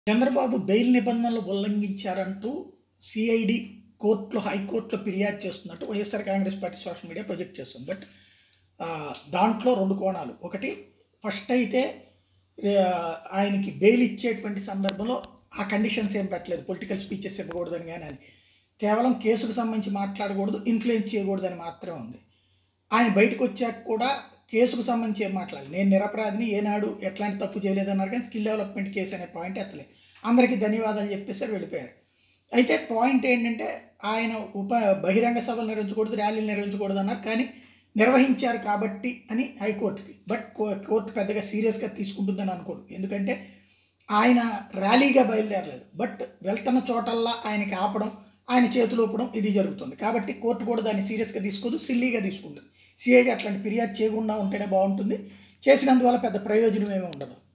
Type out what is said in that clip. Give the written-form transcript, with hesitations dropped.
Chandrababu bail నిబంధనలు ఉల్లంఘించారంటూ CID కోర్టులో హైకోర్టులో ఫిర్యాదు చేస్తున్నట్టు YSR Congress party social media project చేస్తుంది. బట్ దాంట్లో రెండు కోణాలు. ఒకటి, ఫస్ట్ అయితే ఆయనకి బెయిల్ ఇచ్చేటువంటి సందర్భంలో ఆ కండిషన్స్ ఏం పెట్టలేదు, పొలిటికల్ స్పీచెస్ ఇవ్వకూడదని కానీ, అని కేవలం కేసుకు సంబంధించి మాట్లాడకూడదు, ఇన్ఫ్లుయెన్స్ చేయకూడదని మాత్రమే ఉంది. ఆయన బయటకు వచ్చాక కూడా కేసుకు సంబంధించి ఏం మాట్లాడాలి, నేను నిరపరాధిని, ఏనాడు ఎట్లాంటి తప్పు చేయలేదన్నారు, కానీ స్కిల్ డెవలప్మెంట్ కేసు అనే పాయింట్ ఎత్తలేదు. అందరికీ ధన్యవాదాలు చెప్పేసారు, వెళ్ళిపోయారు. అయితే పాయింట్ ఏంటంటే ఆయన బహిరంగ సభలు నిర్వహించకూడదు, ర్యాలీలు నిర్వహించకూడదు అన్నారు, కానీ నిర్వహించారు కాబట్టి అని హైకోర్టుకి. బట్ కోర్టు పెద్దగా సీరియస్గా తీసుకుంటుందని అనుకోరు, ఎందుకంటే ఆయన ర్యాలీగా బయలుదేరలేదు, బట్ వెళ్తున్న చోటల్లా ఆయనకి ఆపడం, ఆయన చేతులు ఊపడం ఇది జరుగుతుంది. కాబట్టి కోర్టు కూడా దాన్ని సీరియస్గా తీసుకోదు, సిల్లీగా తీసుకుంటుంది. సిఐడి అట్లాంటి ఫిర్యాదు చేయకుండా ఉంటేనే బాగుంటుంది. చేసినందువల్ల పెద్ద ప్రయోజనం ఏమీ ఉండదు.